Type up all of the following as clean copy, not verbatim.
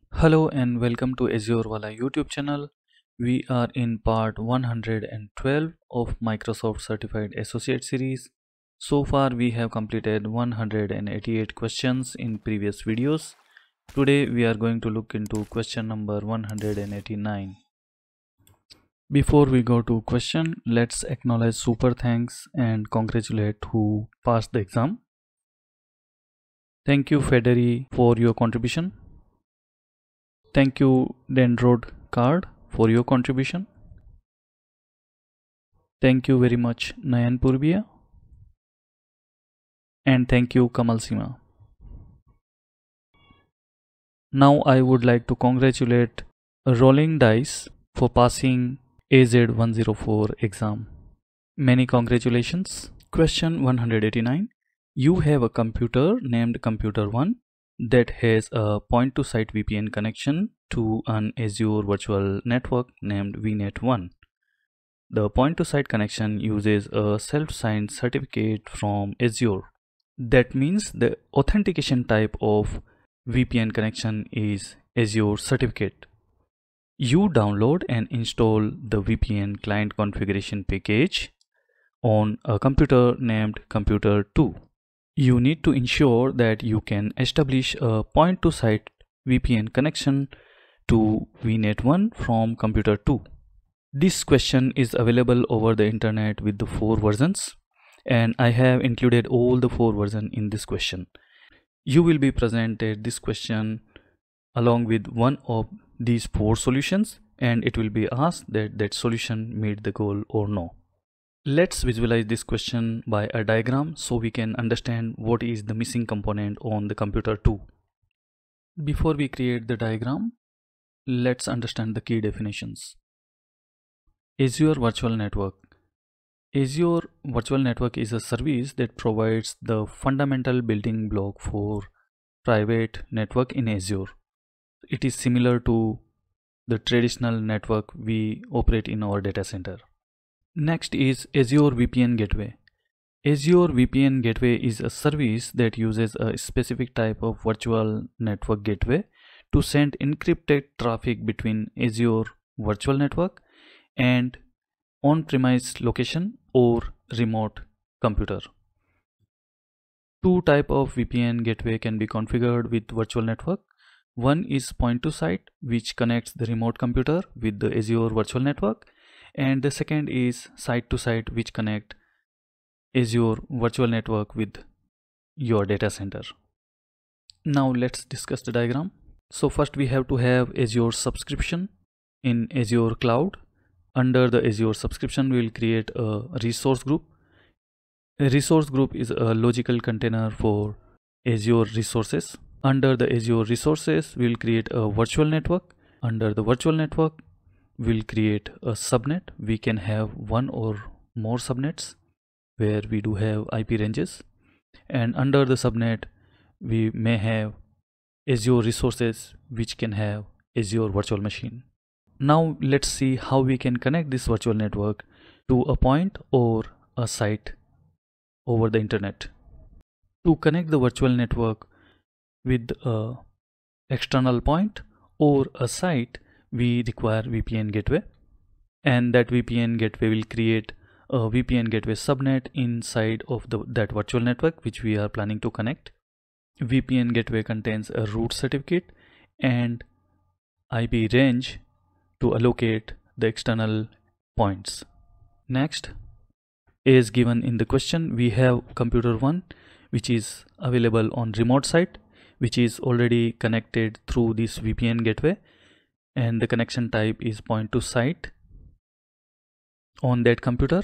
Hello and welcome to Azurewala YouTube channel. We are in part 112 of Microsoft Certified Associate series. So far we have completed 188 questions in previous videos. Today we are going to look into question number 189. Before we go to question, let's acknowledge super thanks and congratulate who passed the exam. Thank you Federi for your contribution. Thank you Dendrod Card for your contribution. Thank you very much Nayan Purbia. And thank you Kamal Sima. Now I would like to congratulate Rolling Dice for passing AZ104 exam. Many congratulations. Question 189. You have a computer named Computer 1 that has a point-to-site VPN connection to an Azure virtual network named VNet1. The point-to-site connection uses a self-signed certificate from Azure. That means the authentication type of VPN connection is Azure certificate. You download and install the VPN client configuration package on a computer named Computer 2. You need to ensure that you can establish a point-to-site VPN connection to VNet1 from Computer 2. This question is available over the internet with the 4 versions, and I have included all the 4 versions in this question. You will be presented this question along with one of these 4 solutions, and it will be asked that solution meet the goal or no. Let's visualize this question by a diagram so we can understand what is the missing component on the Computer 2. Before we create the diagram, let's understand the key definitions. Azure Virtual Network. Azure Virtual Network is a service that provides the fundamental building block for private network in Azure. It is similar to the traditional network we operate in our data center. Next is Azure VPN Gateway. Azure VPN Gateway is a service that uses a specific type of virtual network gateway to send encrypted traffic between Azure Virtual Network and on-premise location or remote computer. 2 types of VPN gateway can be configured with virtual network. One is point-to-site, which connects the remote computer with the Azure Virtual Network, and the second is site-to-site, which connect Azure Virtual Network with your data center. Now let's discuss the diagram. So first we have to have Azure subscription in Azure Cloud. Under the Azure subscription, we will create a resource group. A resource group is a logical container for Azure resources. Under the Azure resources, we will create a virtual network. Under the virtual network, we will create a subnet. We can have one or more subnets where we do have IP ranges. And under the subnet, we may have Azure resources which can have Azure virtual machine. Now let's see how we can connect this virtual network to a point or a site over the internet. To connect the virtual network with a external point or a site, we require VPN gateway, and that VPN gateway will create a VPN gateway subnet inside of that virtual network which we are planning to connect. VPN gateway contains a root certificate and IP range to allocate the external points. Next, as given in the question, we have Computer 1 which is available on remote site, which is already connected through this VPN gateway, and the connection type is point to site. On that computer,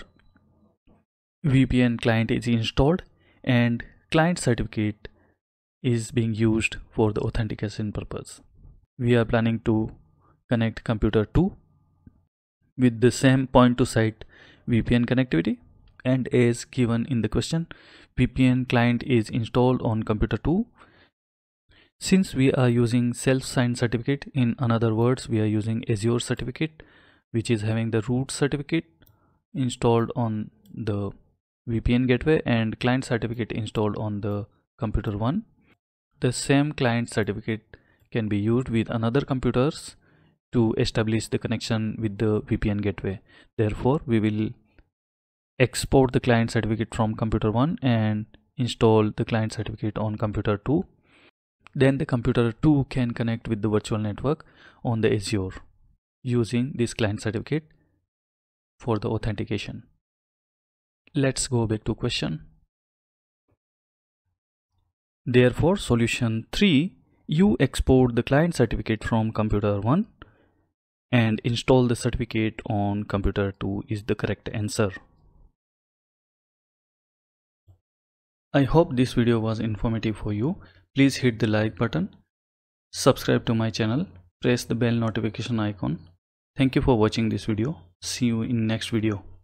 VPN client is installed and client certificate is being used for the authentication purpose. We are planning to connect Computer 2 with the same point to site VPN connectivity, and as given in the question, VPN client is installed on Computer 2. Since we are using self-signed certificate, in other words we are using Azure certificate which is having the root certificate installed on the VPN gateway and client certificate installed on the Computer 1, the same client certificate can be used with another computers to establish the connection with the VPN gateway. Therefore, we will export the client certificate from computer 1 and install the client certificate on computer 2. Then the computer 2 can connect with the virtual network on the Azure using this client certificate for the authentication. Let's go back to question. Therefore, solution 3, you export the client certificate from computer 1 and install the certificate on computer 2 is the correct answer. I hope this video was informative for you. Please hit the like button, subscribe to my channel, press the bell notification icon. Thank you for watching this video. See you in next video.